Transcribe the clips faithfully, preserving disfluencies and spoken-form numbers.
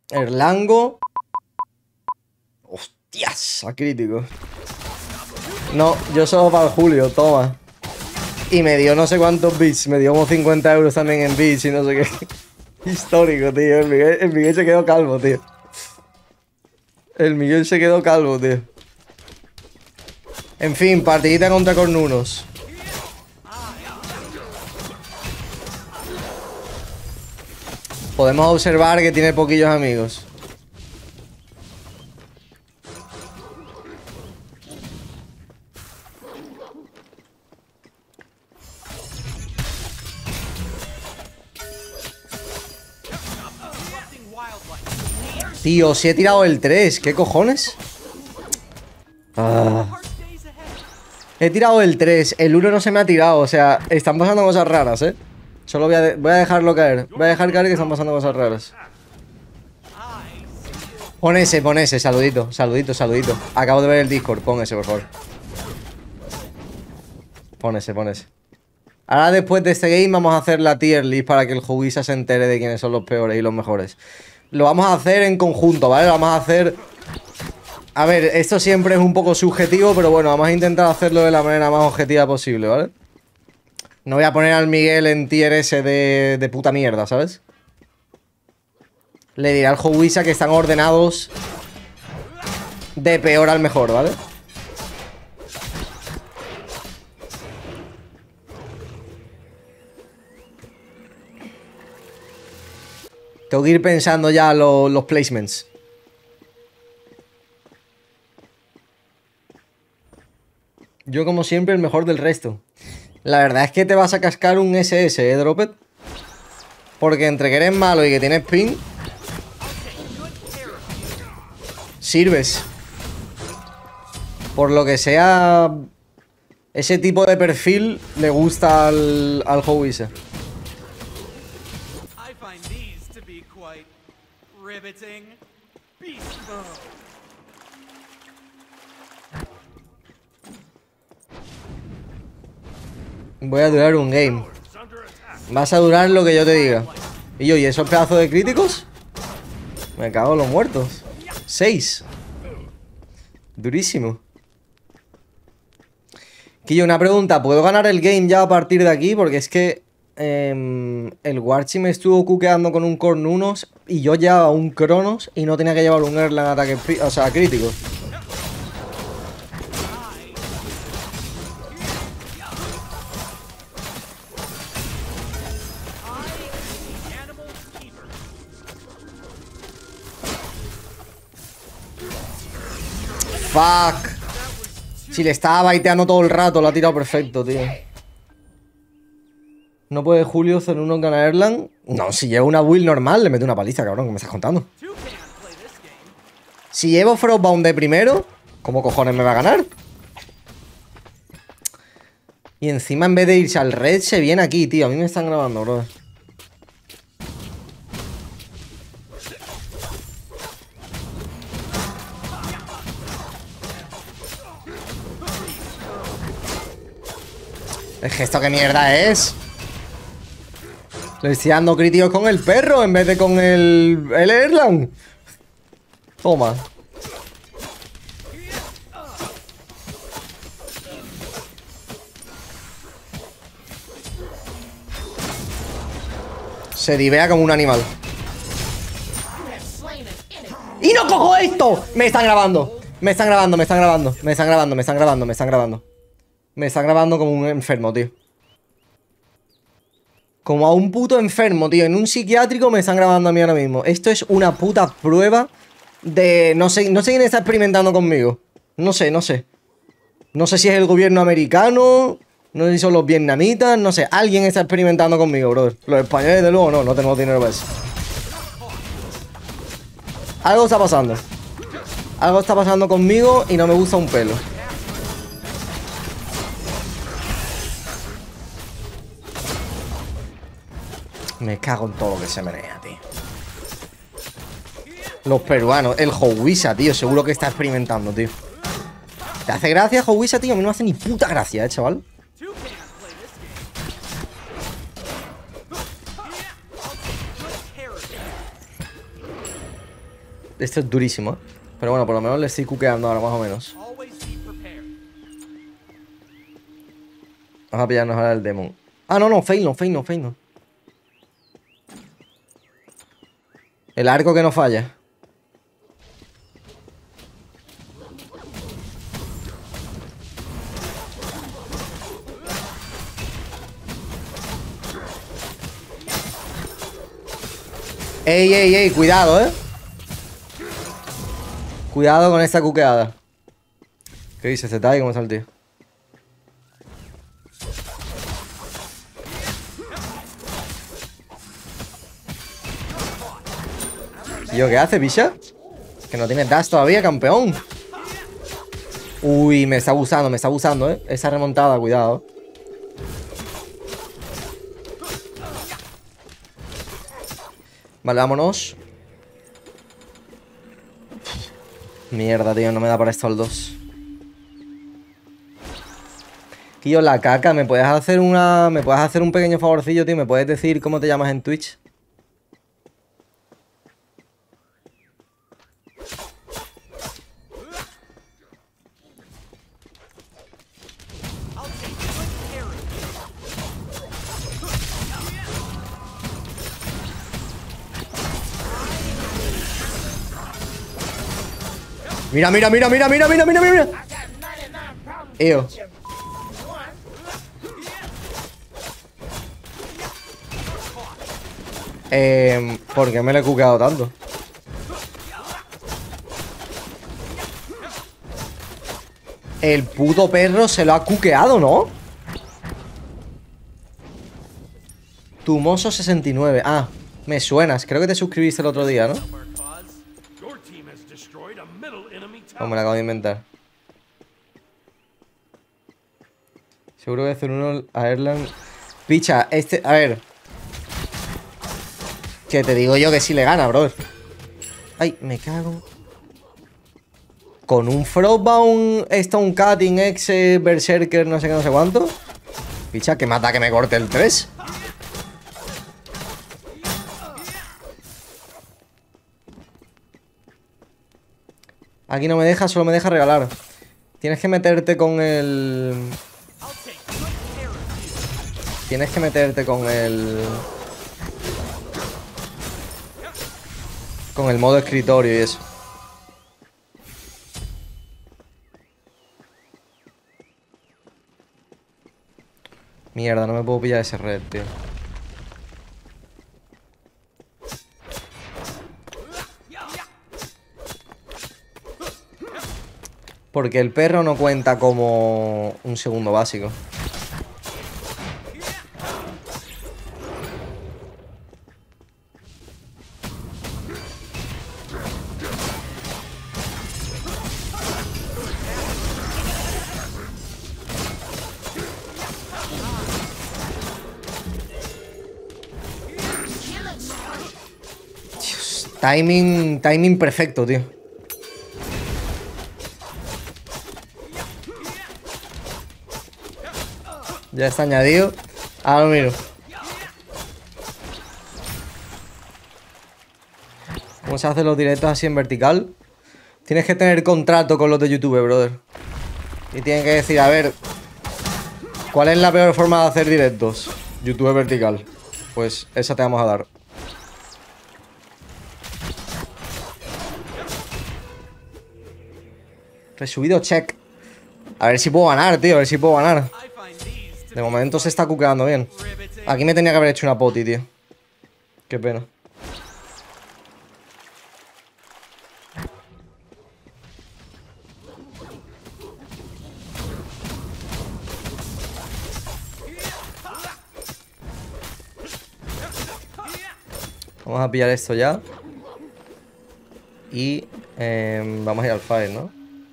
Erlango. Hostias, a crítico. No, yo solo para el Julio, toma. Y me dio no sé cuántos bits. Me dio como cincuenta euros también en bits y no sé qué. Histórico, tío. El Miguel, el Miguel se quedó calvo, tío. El Miguel se quedó calvo, tío. En fin, partidita contra cornunos. Podemos observar que tiene poquillos amigos. Tío, si he tirado el tres, ¿qué cojones? Ah. He tirado el tres, el uno no se me ha tirado, o sea, están pasando cosas raras, ¿eh? Solo voy a, de voy a dejarlo caer. Voy a dejar caer que están pasando cosas raras. Pon ese, pon ese, saludito, saludito, saludito. Acabo de ver el Discord, pon ese, por favor. Pon ese, pon ese. Ahora después de este game vamos a hacer la tier list para que el Juguisa se entere de quiénes son los peores y los mejores. Lo vamos a hacer en conjunto, ¿vale? Lo vamos a hacer... A ver, esto siempre es un poco subjetivo, pero bueno, vamos a intentar hacerlo de la manera más objetiva posible, ¿vale? No voy a poner al Miguel en tier S de, de puta mierda, ¿sabes? Le diré al Juguisa que están ordenados de peor al mejor, ¿vale? Tengo que ir pensando ya lo, los placements. Yo, como siempre, el mejor del resto. La verdad es que te vas a cascar un S S, ¿eh, Dropet? Porque entre que eres malo y que tienes ping... sirves. Por lo que sea... ese tipo de perfil le gusta al, al Juguisa. Voy a durar un game. Vas a durar lo que yo te diga. Y yo, ¿y esos pedazos de críticos? Me cago en los muertos. Seis. Durísimo. Quillo, una pregunta. ¿Puedo ganar el game ya a partir de aquí? Porque es que eh, el Warchi me estuvo cuqueando con un Cornunos y yo llevaba un Cronos y no tenía que llevar un Erlang ataque, o sea, crítico. Fuck. Si le estaba baiteando todo el rato, lo ha tirado perfecto, tío. ¿No puede Julio hacer uno gana Erlang? No, si llevo una build normal, le meto una paliza, cabrón, ¿qué me estás contando? Si llevo Frostbound de primero, ¿cómo cojones me va a ganar? Y encima, en vez de irse al red, se viene aquí, tío. A mí me están grabando, bro. Es que esto qué mierda es. Le estoy dando críticos con el perro en vez de con el, el Erlang. Toma. Se divea como un animal. ¡Y no cojo esto! Me están grabando. Me están grabando, me están grabando. Me están grabando, me están grabando, me están grabando. Me están grabando como un enfermo, tío. Como a un puto enfermo, tío. En un psiquiátrico me están grabando a mí ahora mismo. Esto es una puta prueba de... No sé, no sé quién está experimentando conmigo. No sé, no sé. No sé si es el gobierno americano. No sé si son los vietnamitas. No sé. Alguien está experimentando conmigo, brother. Los españoles, de luego, no. No tenemos dinero para eso. Algo está pasando. Algo está pasando conmigo y no me gusta un pelo. Me cago en todo lo que se menea, tío. Los peruanos. El Juguisa, tío. Seguro que está experimentando, tío. ¿Te hace gracia, Juguisa, tío? A mí no me hace ni puta gracia, eh, chaval. Esto es durísimo, ¿eh? Pero bueno, por lo menos le estoy cuqueando ahora, más o menos. Vamos a pillarnos ahora el Demon. Ah, no, no, Fail no, Fail no, Fail no. El arco que no falla. Ey, ey, ey, cuidado, eh. Cuidado con esta cuqueada. ¿Qué dice? ¿Se tal? ¿Cómo está el tío? Tío, ¿qué hace, bicha? Que no tiene dash todavía, campeón. Uy, me está abusando, me está abusando, eh. Esa remontada, cuidado. Vale, vámonos. Mierda, tío, no me da para estos dos. Tío, la caca, ¿me puedes hacer una... ¿Me puedes hacer un pequeño favorcillo, tío? ¿Me puedes decir cómo te llamas en Twitch? Mira, mira, mira, mira, mira, mira, mira, mira. Eo. Eh, ¿por qué me lo he cuqueado tanto? El puto perro se lo ha cuqueado, ¿no? Tumoso sesenta y nueve. Ah, me suenas. Creo que te suscribiste el otro día, ¿no? O me la acabo de inventar. Seguro que hacer uno a Erlang. Picha, este... A ver. Que te digo yo que sí le gana, bro. Ay, me cago. Con un Frostbound, Stone Cutting, ex Berserker, no sé qué, no sé cuánto. Picha, que mata que me corte el tres. Aquí no me deja, solo me deja regalar. Tienes que meterte con el... Tienes que meterte con el... Con el modo escritorio y eso. Mierda, no me puedo pillar ese red, tío. Porque el perro no cuenta como un segundo básico. Dios, timing, timing perfecto, tío. Ya está añadido. Ahora lo miro. ¿Cómo se hacen los directos así en vertical? Tienes que tener contrato con los de YouTube, brother. Y tienes que decir, a ver, ¿cuál es la peor forma de hacer directos? YouTube vertical. Pues esa te vamos a dar. Resubido check. A ver si puedo ganar, tío. A ver si puedo ganar. De momento se está cuqueando bien. Aquí me tenía que haber hecho una poti, tío. Qué pena. Vamos a pillar esto ya. Y eh, vamos a ir al fire, ¿no?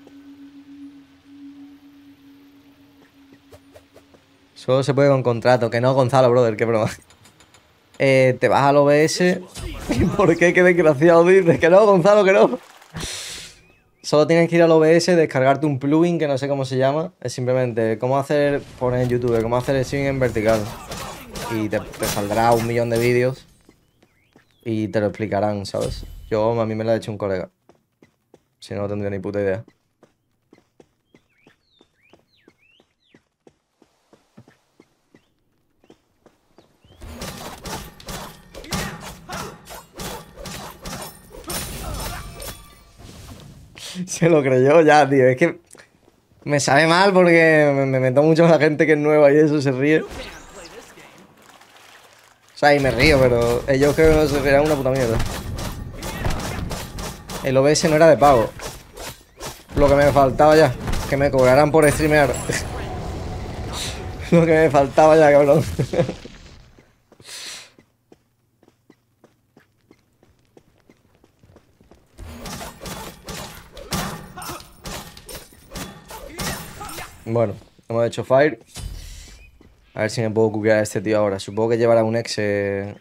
Solo se puede con contrato. Que no, Gonzalo, brother, qué broma. Eh, te vas al O B S. ¿Por qué? Qué desgraciado dices. Que no, Gonzalo, que no. Solo tienes que ir al O B S, descargarte un plugin que no sé cómo se llama. Es simplemente cómo hacer, poner en YouTube, cómo hacer el swing en vertical. Y te, te saldrá un millón de vídeos. y te lo explicarán, ¿sabes? Yo, a mí me lo ha hecho un colega. Si no, no tendría ni puta idea. Se lo creyó ya, tío. Es que me sabe mal porque me, me meto mucho con la gente que es nueva y eso se ríe. O sea, y me río, pero ellos creo que se rían una puta mierda. El O B S no era de pago. Lo que me faltaba ya. Que me cobraran por streamear. Lo que me faltaba ya, cabrón. Bueno, hemos hecho fire. A ver si me puedo cuquear a este tío ahora. Supongo que llevará un ex. Eh...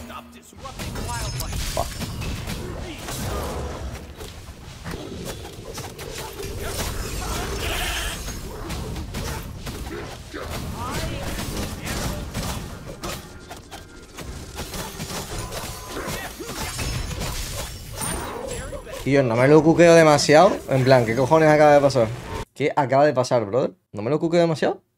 Tío, no me lo cuqueo demasiado. En plan, ¿qué cojones acaba de pasar? ¿Qué acaba de pasar, brother? ¿No me lo cuqueo demasiado?